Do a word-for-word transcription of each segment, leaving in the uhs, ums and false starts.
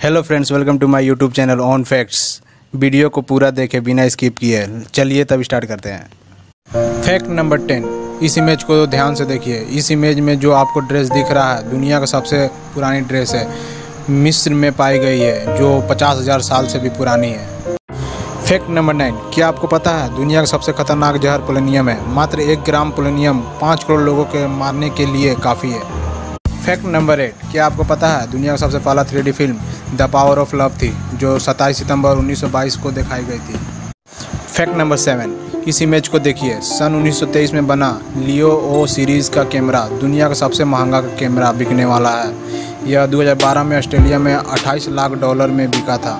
Hello friends, welcome to my YouTube channel on facts. Video को पूरा देखें बिना स्किप किए। चलिए तब स्टार्ट करते हैं। Fact number ten. इस इमेज को ध्यान से देखिए। इस इमेज में जो आपको ड्रेस दिख रहा है दुनिया का सबसे पुरानी ड्रेस है। मिस्र में पाई गई है, जो पचास हज़ार साल से भी पुरानी है। Fact number nine. क्या आपको पता है दुनिया का सबसे खतरनाक जहर पोलोनियम है। मात्र एक ग्राम पोलोनियम पाँच करोड़ लोगों के मारने के लिए काफ़ी है। Fact number eight. क्या आपको पता है दुनिया का सबसे पहला three D film the power of love थी, जो सत्ताईस सितंबर उन्नीस सौ बाईस को दिखाई गई थी। Fact number seven. इस इमेज को देखिए। सन उन्नीस सौ तेईस में बना लियो ओ सीरीज़ का कैमरा दुनिया का सबसे महंगा कैमरा बिकने वाला है। यह दो हज़ार बारह में ऑस्ट्रेलिया में अट्ठाईस लाख डॉलर में बिका था।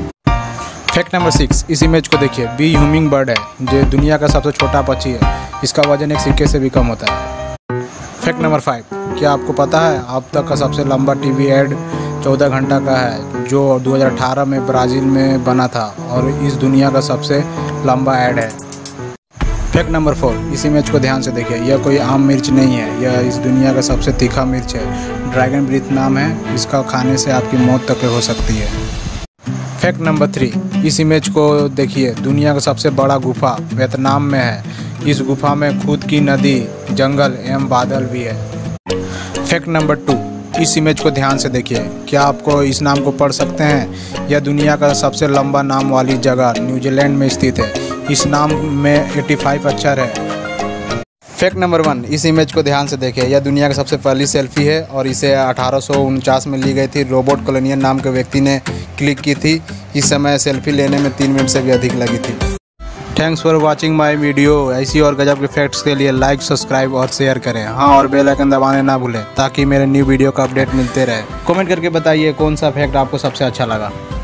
Fact number six. इस इमेज को देखिए। बी ह्यूमिंग बर्ड है, जो दुनिया का सबसे छोटा पक्षी है। इसका वजन एक सिक्के से भी कम होता है। Fact number five. क्या आपको पता है अब तक का सबसे लंबा टीवी एड चौदह घंटा का है, जो दो हज़ार अठारह में ब्राज़ील में बना था और इस दुनिया का सबसे लंबा ऐड है। Fact number four. इस इमेज को ध्यान से देखिए। यह कोई आम मिर्च नहीं है, यह इस दुनिया का सबसे तीखा मिर्च है। ड्रैगन ब्रीथ नाम है। इसका खाने से आपकी मौत तक हो सकती है। Fact number three. इस इमेज को देखिए। दुनिया का सबसे बड़ा गुफा वियतनाम में है। इस गुफा में खुद की नदी, जंगल एवं बादल भी है। Fact number two. इस इमेज को ध्यान से देखिए। क्या आपको इस नाम को पढ़ सकते हैं? यह दुनिया का सबसे लंबा नाम वाली जगह न्यूजीलैंड में स्थित है। इस नाम में पचासी अक्षर है। Fact number one. इस इमेज को ध्यान से देखिए। यह दुनिया की सबसे पहली सेल्फी है और इसे अठारह सौ उनचास में ली गई थी। रॉबर्ट कोलोनियन नाम के व्यक्ति ने क्लिक की थी। इस समय सेल्फी लेने में तीन मिनट से भी अधिक लगी थी। Thanks for watching my video. ऐसी और गजब के फैक्ट्स के लिए लाइक, सब्सक्राइब और शेयर करें। हाँ, और बेल आइकन दबाने ना भूलें ताकि मेरे न्यू वीडियो का अपडेट मिलते रहे। कमेंट करके बताइए कौन सा फैक्ट आपको सबसे अच्छा लगा।